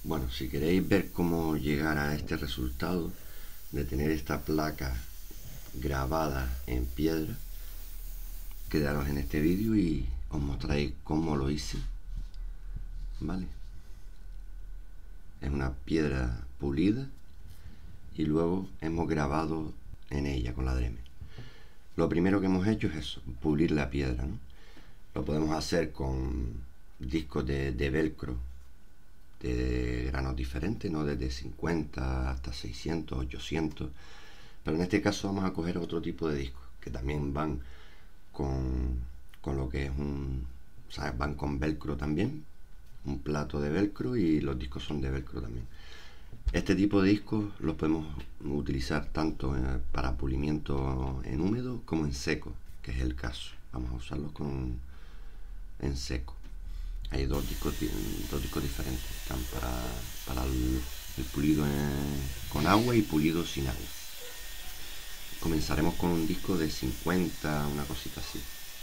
Bueno, si queréis ver cómo llegar a este resultado de tener esta placa grabada en piedra, quedaros en este vídeo y os mostraré cómo lo hice. ¿Vale? Es una piedra pulida y luego hemos grabado en ella con la Dremel. Lo primero que hemos hecho es eso, pulir la piedra, ¿no? Lo podemos hacer con discos de velcro de granos diferentes, ¿no? Desde 50 hasta 600, 800. Pero en este caso vamos a coger otro tipo de discos que también van con lo que es o sea, van con velcro también, un plato de velcro, y los discos son de velcro también. Este tipo de discos los podemos utilizar tanto para pulimiento en húmedo como en seco, que es el caso. Vamos a usarlos en seco. Hay dos discos diferentes, están para el pulido con agua y pulido sin agua. Comenzaremos con un disco de 50, una cosita así.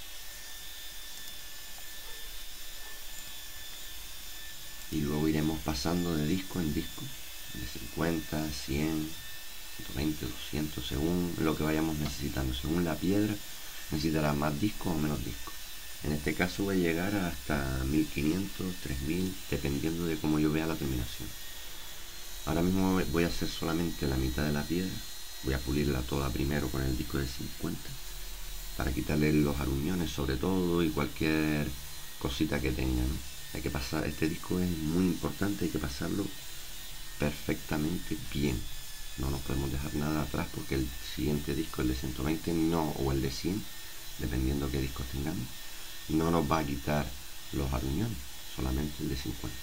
Y luego iremos pasando de disco en disco, de 50, 100, 120, 200, según lo que vayamos necesitando. Según la piedra, necesitará más discos o menos discos. En este caso voy a llegar hasta 1500, 3000, dependiendo de cómo yo vea la terminación. Ahora mismo voy a hacer solamente la mitad de la piedra. Voy a pulirla toda primero con el disco de 50 para quitarle los aruñones sobre todo y cualquier cosita que tenga, ¿no? Hay que pasar, este disco es muy importante, hay que pasarlo perfectamente bien. No nos podemos dejar nada atrás porque el siguiente disco, el de 120 no, o el de 100, dependiendo qué discos tengamos, no nos va a quitar los aruñones, solamente el de 50.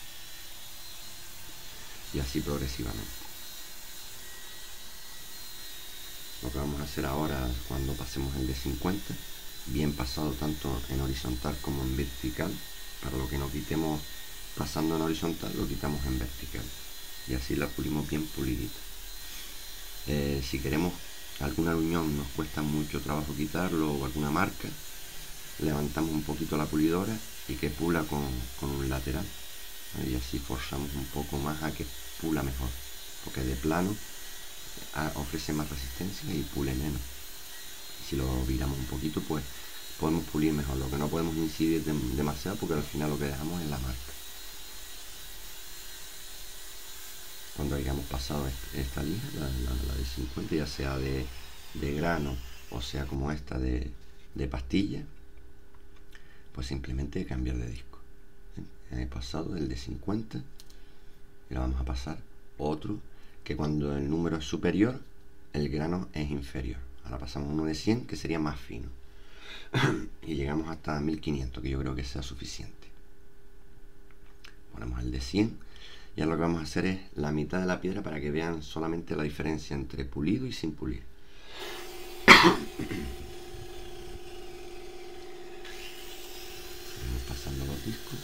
Y así progresivamente. Lo que vamos a hacer ahora, cuando pasemos el de 50, bien pasado tanto en horizontal como en vertical, para lo que no quitemos pasando en horizontal, lo quitamos en vertical. Y así la pulimos bien pulidita. Si queremos algún aruñón, nos cuesta mucho trabajo quitarlo, o alguna marca, levantamos un poquito la pulidora y que pula con un lateral. Y así forzamos un poco más a que pula mejor, porque de plano ofrece más resistencia y pule menos. Si lo viramos un poquito, pues podemos pulir mejor. Lo que no podemos incidir demasiado, porque al final lo que dejamos es la marca. Cuando hayamos pasado esta lija, la de 50, ya sea de grano o sea como esta de pastilla, pues simplemente cambiar de disco. He pasado el de 50 y le vamos a pasar otro que cuando el número es superior, el grano es inferior. Ahora pasamos uno de 100 que sería más fino. Y llegamos hasta 1500, que yo creo que sea suficiente. Ponemos el de 100 y ahora lo que vamos a hacer es la mitad de la piedra para que vean solamente la diferencia entre pulido y sin pulir. Seguimos pasando los discos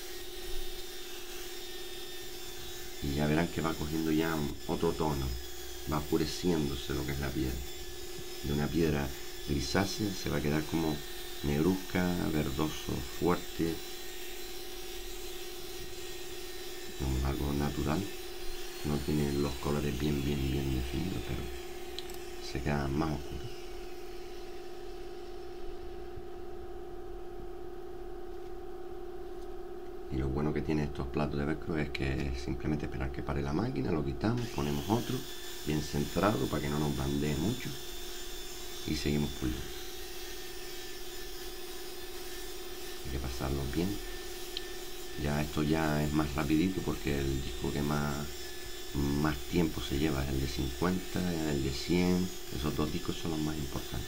y ya verán que va cogiendo ya otro tono, va oscureciéndose lo que es la piedra. De una piedra grisácea se va a quedar como negruzca, verdoso, fuerte, como algo natural. No tiene los colores bien definidos, pero se queda más oscuro. Y lo bueno que tiene estos platos de velcro es que es simplemente esperar que pare la máquina, lo quitamos, ponemos otro bien centrado para que no nos bandee mucho y seguimos puliendo. Hay que pasarlo bien. Ya esto ya es más rapidito porque el disco que más tiempo se lleva es el de 50, el de 100. Esos dos discos son los más importantes.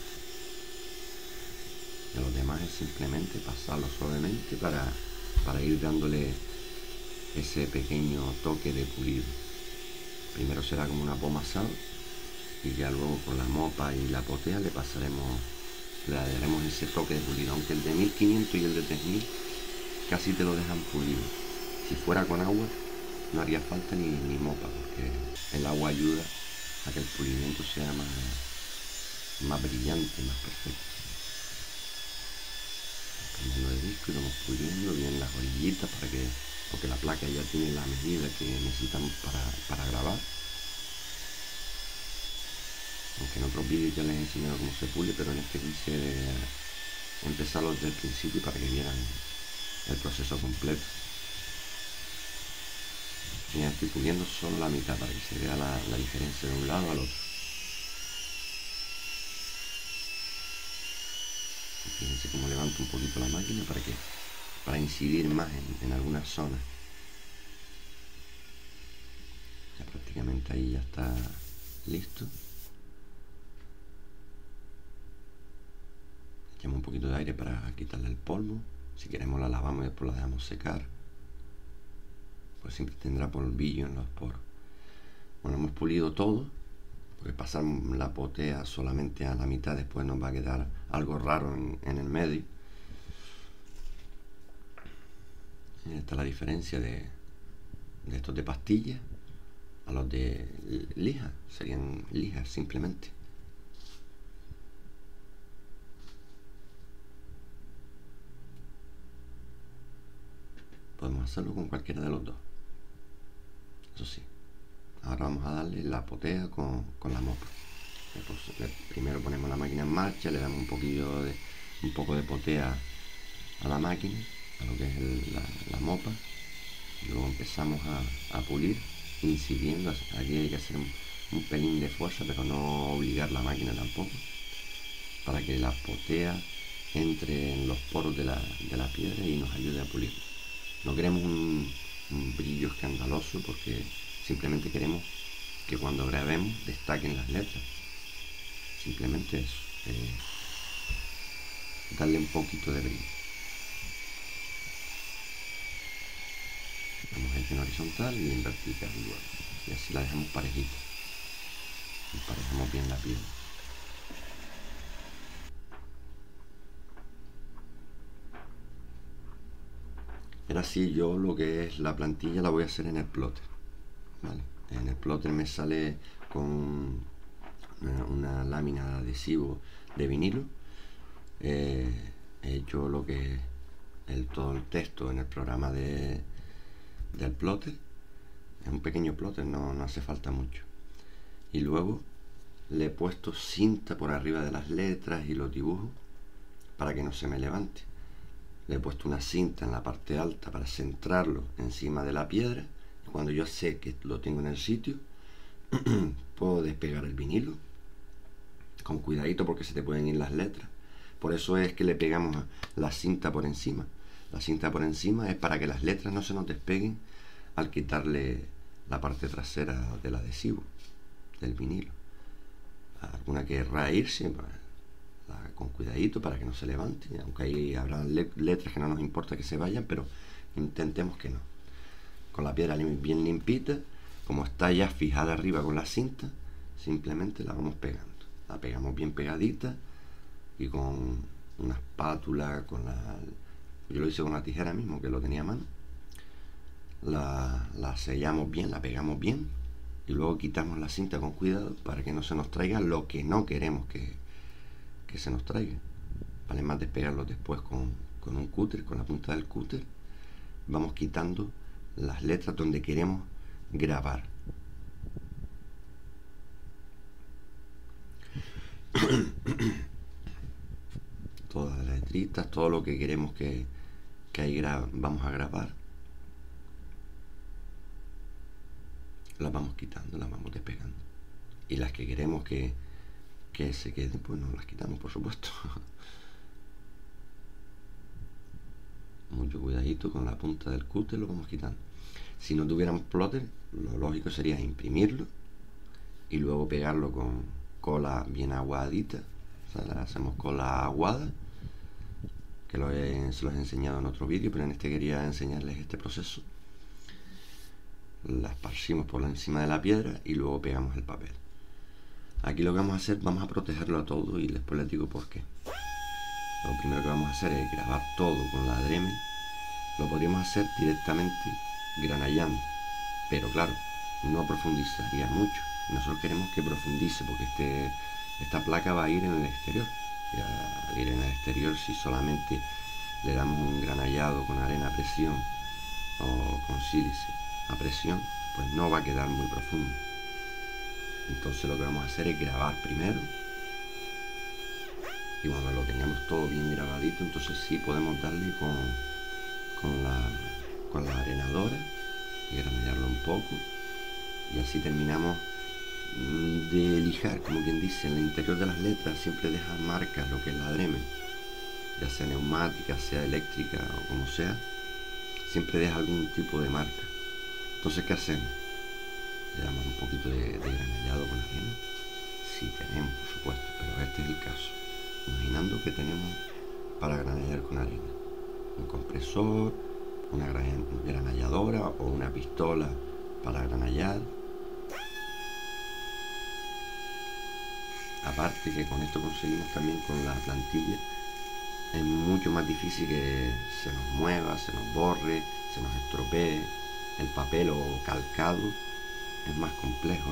Y los demás es simplemente pasarlo suavemente para ir dándole ese pequeño toque de pulido. Primero será como una pomazada y ya luego con la mopa y la potea le daremos ese toque de pulido. Aunque el de 1500 y el de 3000 casi te lo dejan pulido. Si fuera con agua no haría falta ni mopa, porque el agua ayuda a que el pulimiento sea más brillante, más perfecto. Cambiando de disco y vamos puliendo bien las orillitas para que porque la placa ya tiene la medida que necesitamos para grabar. Aunque en otros vídeos ya les he enseñado cómo se pule, pero en este quise empezarlo desde el principio para que vieran el proceso completo. Mira, estoy puliendo solo la mitad para que se vea la diferencia de un lado al otro. Fíjense cómo levanto un poquito la máquina para incidir más en algunas zonas. Ya prácticamente ahí ya está listo. Echamos un poquito de aire para quitarle el polvo. Si queremos la lavamos y después la dejamos secar, pues siempre tendrá polvillo en los poros. Bueno, hemos pulido todo, porque pasar la potea solamente a la mitad después nos va a quedar algo raro en el medio. Y esta es la diferencia de estos de pastilla a los de lija. Serían lijas simplemente. Podemos hacerlo con cualquiera de los dos. Eso sí, ahora vamos a darle la potea con la mopa. Primero ponemos la máquina en marcha, le damos un poco de potea a la máquina, a lo que es la mopa. Y luego empezamos a pulir, incidiendo. Aquí hay que hacer un pelín de fuerza, pero no obligar la máquina tampoco, para que la potea entre en los poros de la piedra y nos ayude a pulir. No queremos un brillo escandaloso, porque simplemente queremos que cuando grabemos destaquen las letras. Simplemente eso, darle un poquito de brillo. Vamos en horizontal y en vertical igual, y así la dejamos parejita, emparejamos bien la piel. Ahora sí, yo lo que es la plantilla la voy a hacer en el plotter, ¿vale? En el plotter me sale con una lámina de adhesivo de vinilo. He hecho lo que es todo el texto en el programa del plotter. Es un pequeño plotter, no hace falta mucho. Y luego le he puesto cinta por arriba de las letras y los dibujos para que no se me levante. Le he puesto una cinta en la parte alta para centrarlo encima de la piedra, y cuando yo sé que lo tengo en el sitio puedo despegar el vinilo con cuidadito, porque se te pueden ir las letras. Por eso es que le pegamos la cinta por encima. La cinta por encima es para que las letras no se nos despeguen al quitarle la parte trasera del adhesivo, del vinilo. Alguna querrá irse, con cuidadito para que no se levante, aunque ahí habrá letras que no nos importa que se vayan, pero intentemos que no. Con la piedra bien limpita, como está ya fijada arriba con la cinta, simplemente la vamos pegando. La pegamos bien pegadita, y con una espátula, yo lo hice con una tijera mismo, que lo tenía a mano, la sellamos bien, la pegamos bien, y luego quitamos la cinta con cuidado para que no se nos traiga lo que no queremos que se nos traiga. Vale más despegarlo después con un cúter, con la punta del cúter. Vamos quitando las letras donde queremos grabar. Todas las letritas, todo lo que queremos que ahí vamos a grabar, las vamos quitando, las vamos despegando. Y las que queremos que se queden, pues no las quitamos, por supuesto. Mucho cuidadito con la punta del cúter, lo vamos quitando. Si no tuviéramos plotter, lo lógico sería imprimirlo y luego pegarlo con cola bien aguadita. O sea, le hacemos cola aguada, que se los he enseñado en otro vídeo, pero en este quería enseñarles este proceso. La esparcimos por encima de la piedra y luego pegamos el papel. Aquí lo que vamos a hacer, vamos a protegerlo a todo, y después les digo por qué. Lo primero que vamos a hacer es grabar todo con la Dremel. Lo podríamos hacer directamente granallando, pero claro, no profundizaría mucho. Nosotros queremos que profundice, porque esta placa va a ir en el exterior. Y al ir en el exterior, si solamente le damos un granallado con arena a presión o con sílice a presión, pues no va a quedar muy profundo. Entonces lo que vamos a hacer es grabar primero, y cuando lo tengamos todo bien grabadito, entonces sí podemos darle con la arenadora y granullarlo un poco, y así terminamos de lijar, como quien dice. En el interior de las letras siempre deja marcas lo que es la Dremel, ya sea neumática, sea eléctrica o como sea, siempre deja algún tipo de marca. Entonces, ¿qué hacemos? Le damos un poquito de granellado con arena, si tenemos, por supuesto, pero este es el caso, imaginando que tenemos para granellar con arena un compresor, una granalladora o una pistola para granallar. Aparte que con esto conseguimos también, con la plantilla es mucho más difícil que se nos mueva, se nos borre, se nos estropee. El papel o calcado es más complejo.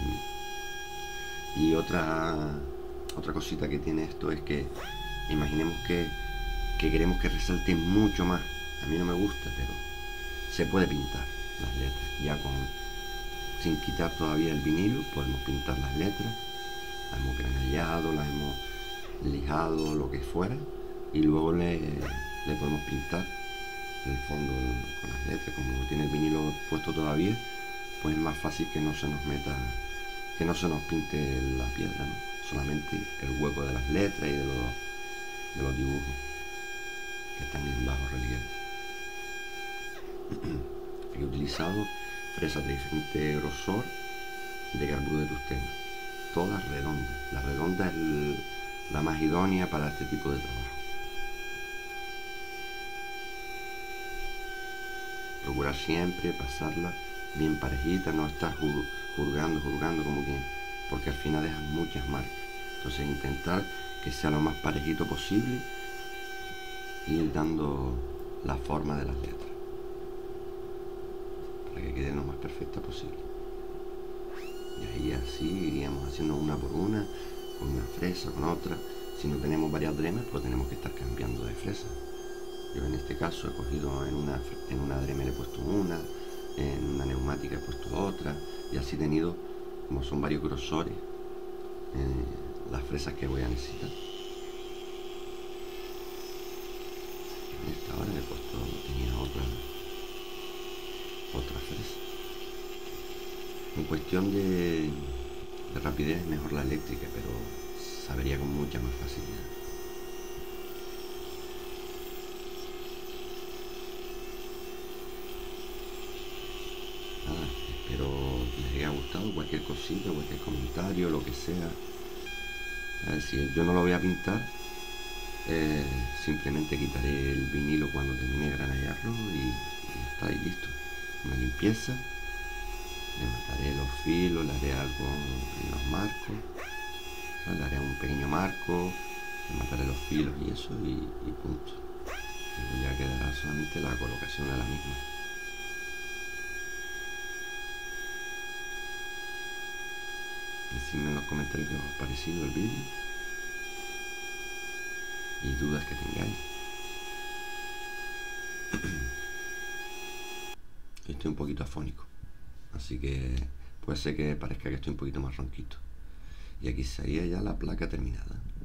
Y otra cosita que tiene esto es que imaginemos que queremos que resalte mucho más. A mí no me gusta, pero se puede pintar las letras ya sin quitar todavía el vinilo. Podemos pintar las letras, las hemos granallado, las hemos lijado, lo que fuera, y luego le podemos pintar el fondo con las letras. Como tiene el vinilo puesto todavía, pues es más fácil que no se nos meta, que no se nos pinte la piedra, ¿no? Solamente el hueco de las letras y de los dibujos que están en bajo relieve. He utilizado fresas de diferente grosor de carburo de tungsteno, todas redondas. La redonda es la más idónea para este tipo de trabajo. Procurar siempre pasarla bien parejita, no estar juzgando como que, porque al final dejan muchas marcas. Entonces intentar que sea lo más parejito posible y ir dando la forma de las letras para que quede lo más perfecta posible. Y ahí así iríamos haciendo una por una, con una fresa, con otra. Si no tenemos varias Dremel, pues tenemos que estar cambiando de fresa. Yo en este caso he cogido en una Dremel he puesto una, en una neumática he puesto otra, y así he tenido, como son varios grosores, las fresas que voy a necesitar. En esta hora tenía otra fresa. En cuestión de rapidez es mejor la eléctrica, pero sabería con mucha más facilidad. Nada, espero que les haya gustado. Cualquier cosita, cualquier comentario, lo que sea. A ver, si yo no lo voy a pintar, simplemente quitaré el vinilo cuando termine de granallarlo y está ahí listo. Una limpieza, le mataré los filos, le haré algo en los marcos, o sea, le haré un pequeño marco, le mataré los filos y eso, y punto. Y ya quedará solamente la colocación de la misma. Decidme en los comentarios qué os ha parecido el vídeo y dudas que tengáis. Estoy un poquito afónico, así que puede ser que parezca que estoy un poquito más ronquito. Y aquí sería ya la placa terminada.